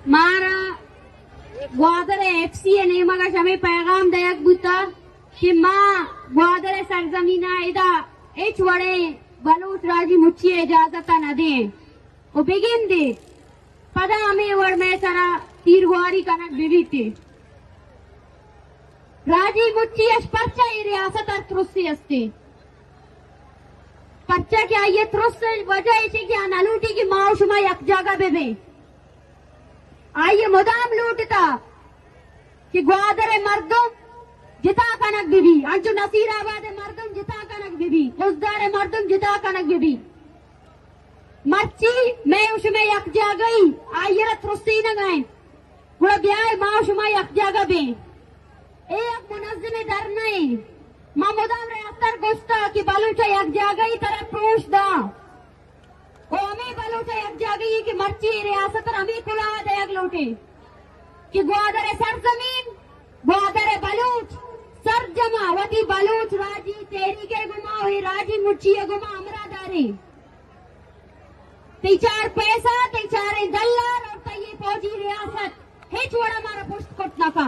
मारा ग्वादर एफसी ने मगा शमे पैगाम दयक बुता कि माँ ग्वादर सरजमीना इदा एच वड़े बलूच राजी मुच्छी इजाजत न दे ओ बिगिन दे पदा हमें वड़ में सरा तीर गुआरी कनक बिबीते राजी मुच्छी अश पर्चा ये रियासत और त्रुस्सी अस्ते पर्चा क्या ये त्रुस्स वजह ऐसी कि अनलूटी की माँ शुमा यक जगह बेबे आइए मुदाम लूटता कि ग्वादर मर्दुम जिता कनक बीबी अंचु नसीराबाद मर्दुम जिता कनक बीबी उजदार मर्दुम जिता कनक बीबी मर्ची मैं उसमें यक जा गई आइए त्रुस्ती न गए गुड़ा ब्याह माँ उसमें यक जगह बे एक मुनज़्ज़िम डर नहीं माँ मुदाम रे अतर गुस्ता कि बलूचा यक जा गई तरह पूछ दा वो हमें बलूचा यक जा गई कि मर्ची रियासत हमें खुला दयक लौटे कि ग्वादर सरजमीन ग्वादर बलूच सर जमा वती बलूच राजी तेरी के गुमा हुई राजी मुच्छी गुमा अमरादारी तीचार पैसा तीचारे दल्लार और तय फौजी रियासत हे छोड़ा मारा पुष्ट कोटना का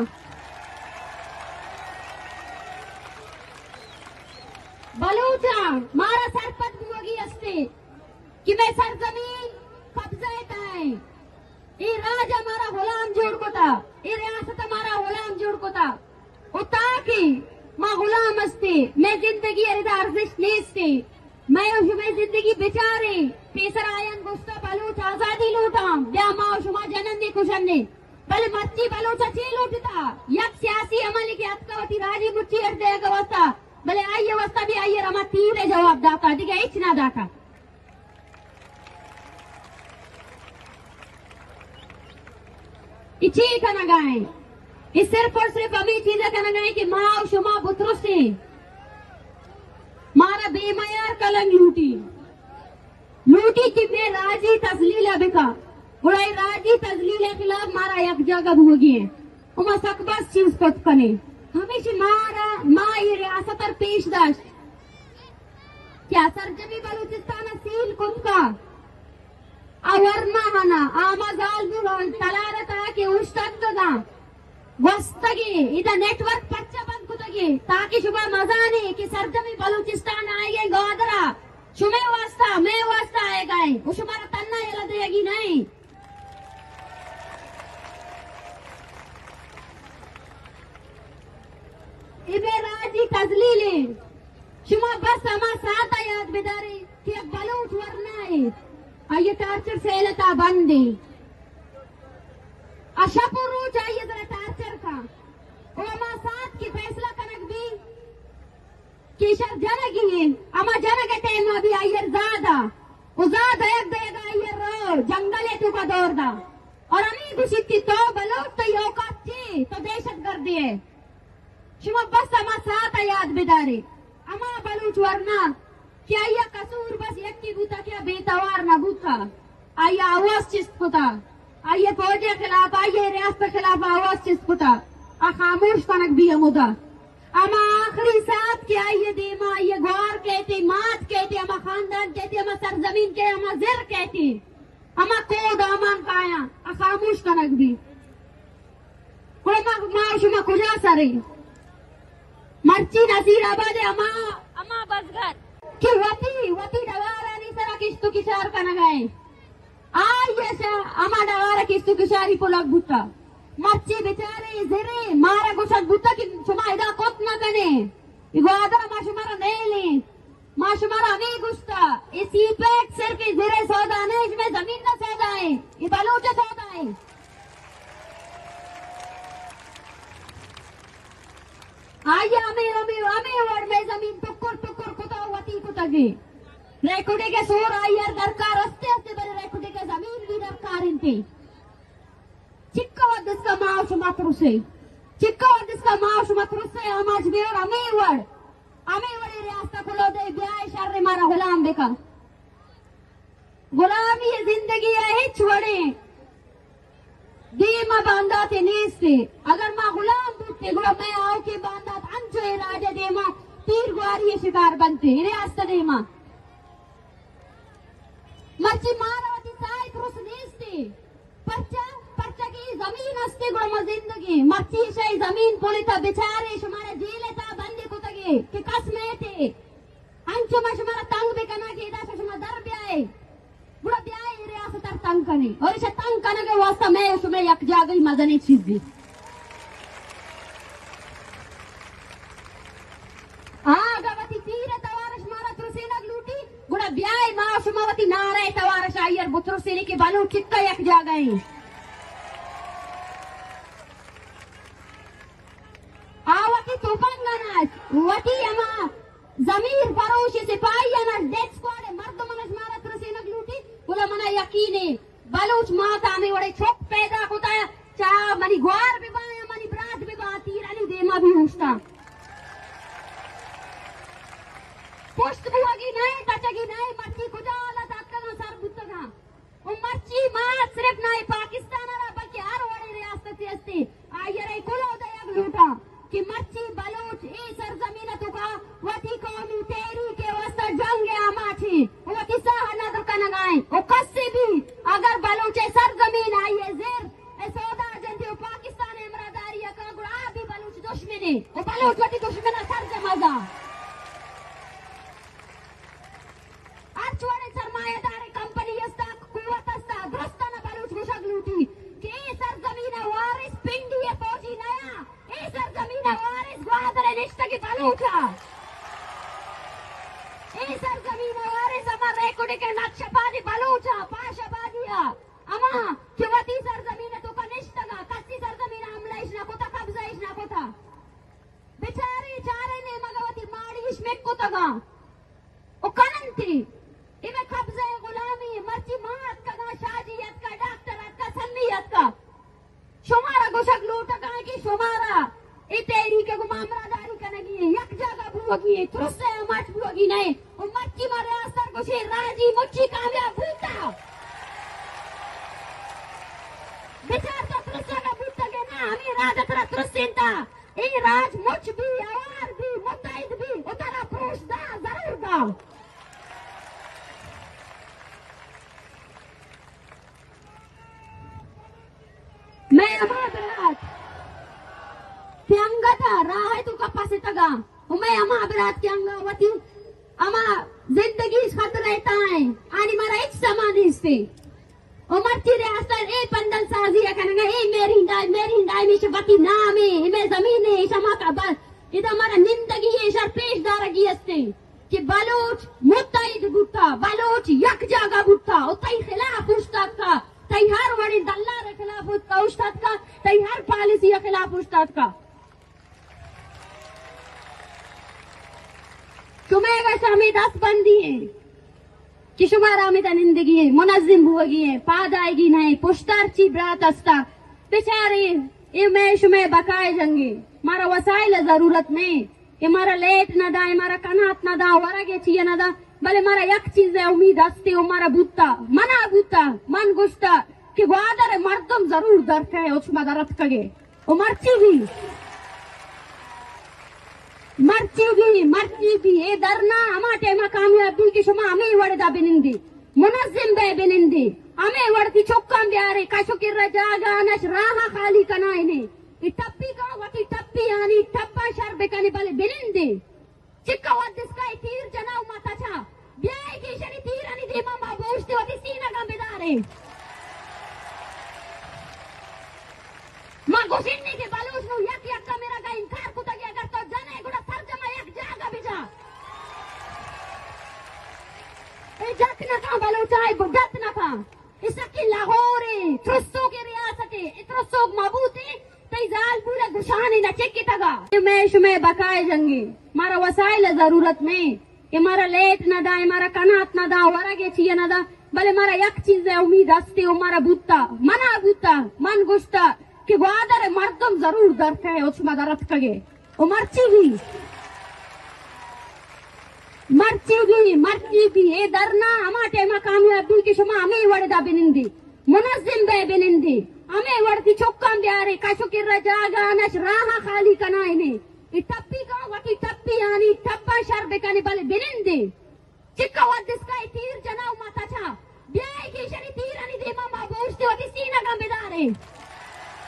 बलूचा मारा सरपत बुगी अस्ते कि मैं सरजमीन कब्जा है ये राज हमारा गुलाम जोड़ को था ये रियासत हमारा गुलाम जोड़ को था उता की माँ गुलाम अस्ते मैं जिंदगी अरिदा अर्जिश नेस्ते मैं उसमें जिंदगी बेचारे पेसर आयन गुस्ता बलूच आजादी लूटा क्या माँ उसमें जनन ने कुशन ने पहले मच्छी बलूच अच्छी लूटता यक सियासी अमल की अत्कावती राजी मुच्छी अर्दे का वस्ता भले आइए वस्ता भी आइए रमा तीरे जवाब दाता दिखे इच्छना दाता इच्छी का नगाए इस सिर्फ और सिर्फ अभी चीजें का नगाए कि माँ शुमा पुत्रों से मारा बेमयार कलंग लूटी कि मैं राजी तजलील बिका उड़ाई राजी तजलील खिलाफ मारा एक जगह होगी है उमा सकबस चीज को कने हमेशा मारा माँ ये रियासत और पेशदाश क्या सरजमी बलूचिस्तान सील कुमका अवरना हना आमजाल बुरान तलारता के उष्टंगदा वस्तगे इधर नेटवर्क पच्चा बंद कुतगे ताकि शुभा मजाने कि सरजमी बलूचिस्तान आएगे ग्वादरा शुमे वास्ता मैं वास्ता आएगा उस हमारा तन्ना ये लदेगी नहीं इबे राजी तजलीले शुमा बस हमारा साथ याद बेदारे कि अब बलूच वरना है आइए टार्चर सेलता बंदी अशापुरू चाहिए जरा टार्चर का ओमा साथ की फैसला कनक भी किशर जनगी है अमा जनग टाइम अभी आइयर ज्यादा उजाद एक देगा आइयर रो जंगल है तू का दौर दा और अमी गुशिती तो बलोच तो योकात थी तो दहशत गर्दी है शुमा बस अमा साथ याद बेदारे अमा बलूच वरना क्या यह कसूर बस एक की बूता क्या बेतवार न बूता आइए आवाज चिस्पुता आइए फौज के खिलाफ आइए रियासत के खिलाफ आवाज चिस्पुता खामोश कनक भी मुदा अमा आखिरी साथ के आइए देमा आइए ग्वार कहते मात कहते अमा खानदान कहते अमा सरजमीन के अमा जिर कहते अमा कोड अमान काया खामोश कनक भी माशुमा खुजा सरे मर्ची नसीराबाद अमा बसगर कि वती डवारा नहीं सरा किस्तु किशार का नगाए आइए से अमा डवारा किस्तु किशारी पुलक बुता मच्छी बेचारे जिरे मारा गुशत बुता की शुमाइदा कोत न कने इगवादा माशुमारा नेले माशुमारा नहीं गुस्ता इसी पेट सिर्फ जिरे सौदा नहीं इसमें जमीन न सौदा है ये बलूच सौदा है आइए हमें वर्ड में जमीन टुकुर कुता वती कुतगे रेकुडे के सोर आइयर दरकार अस्ते अस्ते बरे रेकुडे के जमीन भी दरकार इनते चिक्का माउस मात्र से आमाज भी और हमें वर्ड रियासत खुलो दे ब्याह शर्रे मारा गुलाम बेका गुलामी ये जिंदगी है छोड़े दीमा बांधा थे नीस्ते अगर माँ गुलाम बुझते गुला मैं आओ के बांधा अंचो राजा देमा तीर गुआरी शिकार बनते रियासत देमा मर्ची मारवती साई पुरुष नीस्ते पर्चा जमीन असते गुण जिंदगी मर्ची से जमीन पोलिता बेचारे शुमारे जेले ता बंदे को तगे कि कस में थे अंचो में शुमारा तंग भी कना के इदा शुमा दर ब्याए गुड़ा ब्याए रियासत तंग कने और इसे तंग कने के वास्ता मैं उसमें यक जागई मदनी चीज दी आगवती तीरे तवारश मारा तुरसेना लूटी गुड़ा ब्याए मां शुमावती नारे तवारश आयर बुत्र सेने के बालू चिक्का यक जागई आवती तूफान वटी अमा जमीर फरोशी सिपाही अना डेथ स्क्वाड मर्द मनस मारा तुरसेना लूटी बोला मना यकीने बलूच माता में बड़े छोक पैदा होता है चा मनी ग्वार भी बाया मनी ब्रात भी बा तीरानी देमा भी हुस्ता पुष्ट बुआगी नहीं तचगी नहीं मर्ची खुजाला ताकल सर बुतगा वो मर्ची मां सिर्फ नहीं पाकिस्तान रा बल्कि हर बड़ी रियासत से अस्ते आयरे कुलो दया लूटा कि मर्ची बलूच ए सरजमीन तुका वती कौमी तेरी के वास्ता जंग आमा थी वो किसा हना तो कनगाए वो कस्से भी अगर बलूच सरजमीन आई है जेर ए सौदा जनते पाकिस्तान इमरादारी का गुड़ा भी बलूच दुश्मनी वो बलूच वती दुश्मन सर जमाजा अर्चवाड़े सरमायादारी कंपनी अस्ता कुवत अस्ता दुरुस्ताना बलूच गुशक लूटी कि ए सरजमीन वारिस पिंडी है फौजी नया ए सरजमीन वारिस ग्वादर रिश्ता की बलूचा ए सरजमीन वारिस अमर रेकुड़े के नक्शबादी बलूचा पाशाबादिया अमा किवती सरजमीन तो कनिष्ठगा कस्सी सरजमीन हमला इश्ना कोता कब्जा इश्ना कोता बेचारे चारे ने मगवती माड़ी इश्मेक कोतगा ओ कनंती इमे कब्जा गुलामी मर्ची मात का शाजियत का डॉक्टरत का सन्नियत का शुमारा गोशक लूटा का की शुमारा ए तेरी के गुमामरादारी कनेगी यक जगह बुगी तुरसे मच बुगी नहीं ओ मर्ची मारे असर गोशे राजी मुच्ची कामयाब भूता बेचार तो तुरसे का भूता के ना हमें राजतरा तुरसेंता ए राज मुच भी आवार भी मुतैद भी उतरा पुरुष दा जरूर दा मैं अमाबरात त्यांगता राह है तू कपासे तगा मैं अमाबरात त्यांगावती अमा जिंदगी खतरे ताए आणि मला एक समान इसते उमरती रे असर ए पंदल साजिया करेंगे ए मेरी डाई में शबती नाम है मैं जमीन है शमा का बस इधर हमारा जिंदगी है शर पेशदार की असते कि बलूच मुत्तैद गुट्टा बलूच यक जागा गुट्टा उतई खिलाफ उस्ताद का तई हर बड़ी दल्ला के खिलाफ उसका उस्ताद का तई हर पॉलिसी के खिलाफ उस्ताद का तुम्हें वैसा में 10 बंदी है कि शुमारा में जिंदगी है मुनज्जिम हुएगी है पाद आएगी नहीं पुश्तार ची ब्रात अस्ता बेचारे ये मैं शुमे बकाए जंगे मारा वसाइल जरूरत में कि मारा लेट न दा मारा कनात न दा वरगे चाहिए न दा भले मारा यक चीज है उम्मीद हस्ते हो मारा बूता मना बूता मन गुस्ता कि वादर मर्दम जरूर दर्द है उसमें दर्द कगे वो मर्ची भी ये दरना हमारे में कामयाबी की शुमा हमें वड़दा बिनिंदी मुनज्जिम बे बिनिंदी हमें वड़ती चौक्का ब्यारे काशो की रजागा नश राहा खाली कनाए ने टप्पी का वटी टप्पी यानी टप्पा शर बेकाने वाले बिनिंदी चिक्का वादिस का तीर जनाव माता छा ब्याय की शनि तीर अनि देमा बाबूस्ते वती सीना का बेदारे मां गोसिन्नी के बालूस नु यक यक का मेरा का इनकार कुता गया अगर तो जाने गुड़ा तर्जमा यक जागा बिजा ए जत न का बालूचाई बुद्धत न का इसकी लाहौर त्रुसो की रियासत इत्रसो मबूती तई जाल पूरा गुशानी न चेक तगा मैं शुमे बकाए जंगी मारा वसाइल जरूरत में कि मारा लेट न दा मारा कनात न दा वरगे चाहिए न दा भले मारा यक चीज है उम्मीद हस्ते हो मारा बूता मना बूता मन गुस्ता कि वादर मर्दम जरूर दर्द है उसमें दर्द कगे वो मर्ची भी ये दरना हमारे में कामयाबी की शुमा हमें वड़दा बिनिंदी मुनज्जिम बे बिनिंदी हमें वड़ती चौक्का ब्यारे काशो की रजागा नश राहा खाली कनाए ने टप्पी का वटी टप्पी यानी टप्पा शर बेकाने वाले बिनिंदी चिक्का वादिस का तीर जनाव माता छा ब्याय की शनि तीर अनि देमा बाबूस्ते वती सीना का बेदारे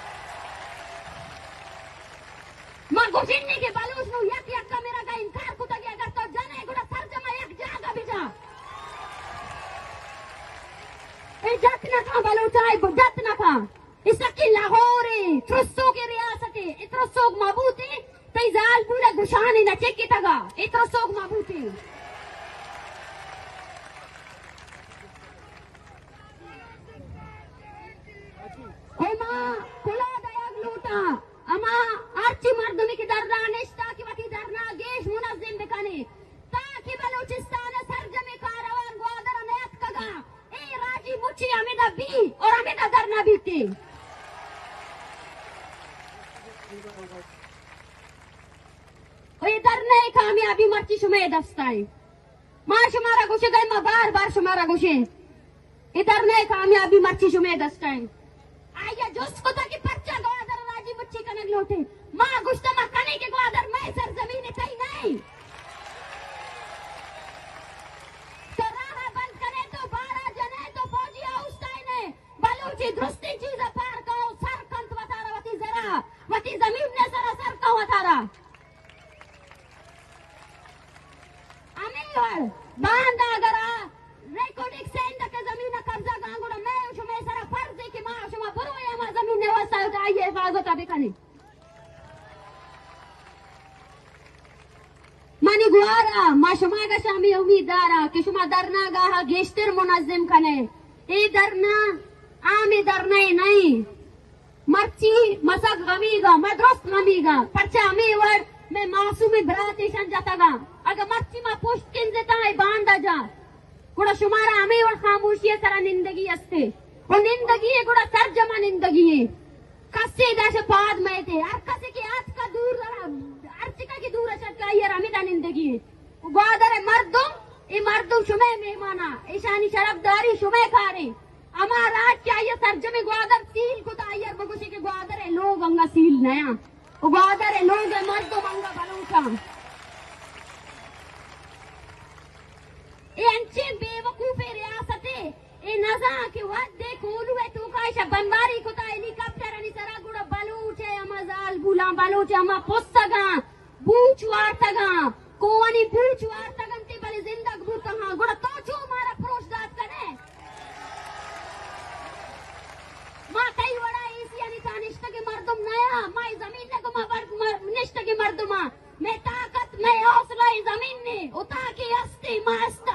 कुशिन्नी के बलूच नु यक यक का मेरा का इनकार कुता गया अगर तो जाने गुड़ा सर्जमा यक जागा बिजा ए जत न था बलूचाई जत न था इसकी लाहौर त्रुसो के रियासत इतरो सोग मबूती तई जाल पूरा गुशानी न चेक तगा इतरो सोग मबूती ओमा कुला दयाग लूटा अमा आर्ची मर्दमी की दर्रा निश्ता की वती दर्ना गेश मुनज़्ज़िम बिकने ताकि बलूचिस्तान सरजमी कारवान ग्वादर नयत कगा ए राजी मुची अमिदा बी और अमिदा दर्ना बीते इधर नहीं कामयाबी मर्ची शुमे दस्ताई मां शुमारा गुशे गए मां बार बार शुमारा गुशे इधर नहीं कामयाबी मर्ची शुमे दस्ताई आया जोस्को ताकि पर्चा ग्वादर राजी मुच्ची कनक लोटे मां गुश्ता मां कने के ग्वादर मैं सरजमीन तई नहीं तो राह बंद करे तो 12 जने तो फौजी आउस्ताई ने बलूची दुरुस्ती चीज पार को सर कंत वतारा वती जरा वती जमीन ने सरा सर का वतारा अमीर बांधा गरा रेकॉर्डिंग सेंड के जमीन कब्जा गांगुड़ा मैं उसमें सरा फर्ज की मां उसमें बुरोया मां जमीन ने वसा आइए हिफाजत अभी कनी मानी गुआरा मां शुमा का शामी उम्मीददारा कि शुमा दरना गाहा गेश्तर मुनज़्ज़िम कने ए दरना आमी दरना नहीं मर्ची मसक गमीगा मदरस गमीगा पर्चा मी वर्ड मैं मासूमी बरातेशन जातागा अगर मर्ची मा पुष्ट किंजता है बांधा जा गुड़ा शुमारा हमें और खामोशी सरा निंदगी अस्ते और निंदगी है गुड़ा तर्जमा निंदगी है कस्से दाश पाद में थे हर कसे के आज का दूर अर्चिका की दूर अशत का ये रमिदा निंदगी है ग्वादर मर्दुम ये मर्दुम शुमे मेहमाना ईशानी शरफदारी शुमे खारे हमारा चाहिए तर्जमे ग्वादर सील को तायर बगुशी के ग्वादर है लोग अंगा सील नया ग्वादर है लोग है मर्दुम अंगा बलूचा अंचे बेवकूफे रियासते ए नजा के वदे कोलू है तू कायशा बंबारी को ता हेलीकॉप्टर अनि सरा गुड़ा बलूचे अमजाल बुला बलूचे अमा पोसगा बूच वार्तगा कोनी बूच वार्तगन ते बले जिंदग बू कहां गुड़ा तो छो मारा प्रोश दात कने मा कई वड़ा एसी अनि तानिष्ट के मर्दम नया माई जमीन ने को मा निष्ट के मर्दमा मैं ताकत में हौसला जमीन ने उता के अस्ते मास्ता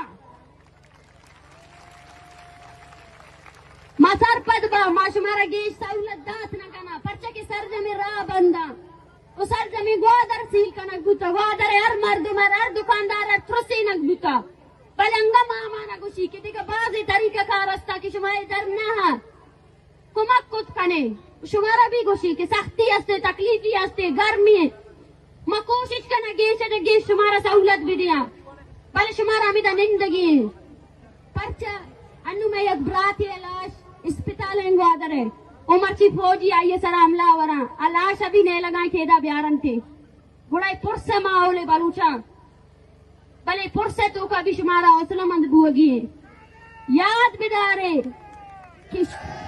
मसर पदबा माशुमारा गेश सहूलत दात न कना पर्चा के सरजमी रा बंदा ओ सरजमी ग्वादर सील कना गुता ग्वादर हर मर्द हर दुकानदार त्रुसी न गुता पलंगा मामा न गुशी के दिका बाजी तरीका का रास्ता की शुमाए दरना कुमक कुत कने शुमारा भी गुशी के सख्ती हस्ते तकलीफी हस्ते गर्मी मां कोशिश करना गेश शुमारा सहूलत भी दिया पहले शुमारा अमिदा निंदगी पर्चा अनु में एक ब्राती लाश अस्पताल ग्वादर है उमरची फौजी आइए सरा हमला वरा अलाश अभी ने लगाए खेदा ब्यारन थे गुड़ाई पुरसे माहौले बलूचा भले पुरसे तो का भी शुमारा हौसला मंद बुगी याद बिदारे कि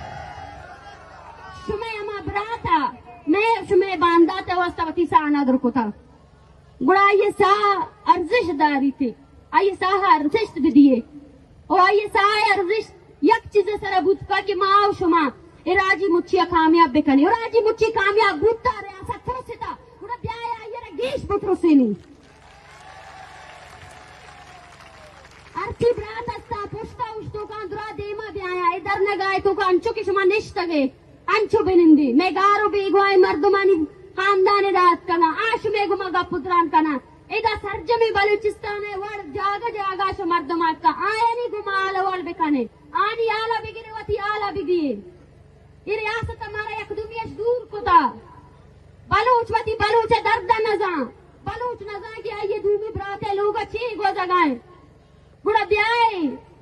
शुमे अमा ब्राता मैं शुमे बांधा ते वस्तवती सा अनादर को था गुड़ा ये सा अर्जिश दारी थे आइए सा अर्जिश भी दिए और आइए सा अर्जिश यक चीज सरा बुतका के माँ शुमा राजी मुच्छी कामयाब बेकनी और राजी मुच्छी कामयाब बुता रियासत थोसिता गुड़ा ब्याया आइए गेश बुत्रोसेनी अर्ची ब्रात अस्ता पुष्टा उष्टो का दुरा देमा ब्याया इधर न गाय तो का अंचो की शुमा निश्त गए अंचो बिनिंदी मैं गारो बेगवाई मर्दमानी खानदानी रात कना आश में गुमगा पुत्रान कना इधर सरजमी बलूचिस्तान में वड़ जागा जागा शो मर्दमात का आयनी गुमाल वड़ बेकने आनी आला बिगिरे वती आला बिगिए ये रियासत हमारा यकदुमियश दूर को था बलूच वती बलूच दर्द नजा बलूच नजा की आइए दूमी ब्राते लोग अच्छी गो जगाए गुड़ा ब्याए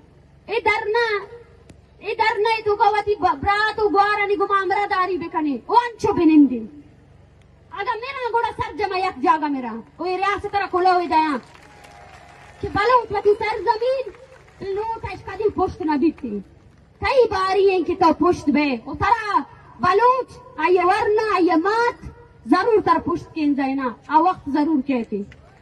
इधर नहीं तो कवती ब्रात उगवारनी गुमामरा दारी बेकने ओंचो बिनिंदी अगर मेरा गुड़ा सरजमा यक जागा मेरा वो रियासत रा खुला हुई दया कि बलूच वती सरजमीन लोट ऐश कदी पुष्ट न बीती कई बारी है कि तो पुष्ट बे उतरा बलूच आइए वरना आइए मात जरूर तर पुष्ट किन जाइना आ वक्त जरूर कहती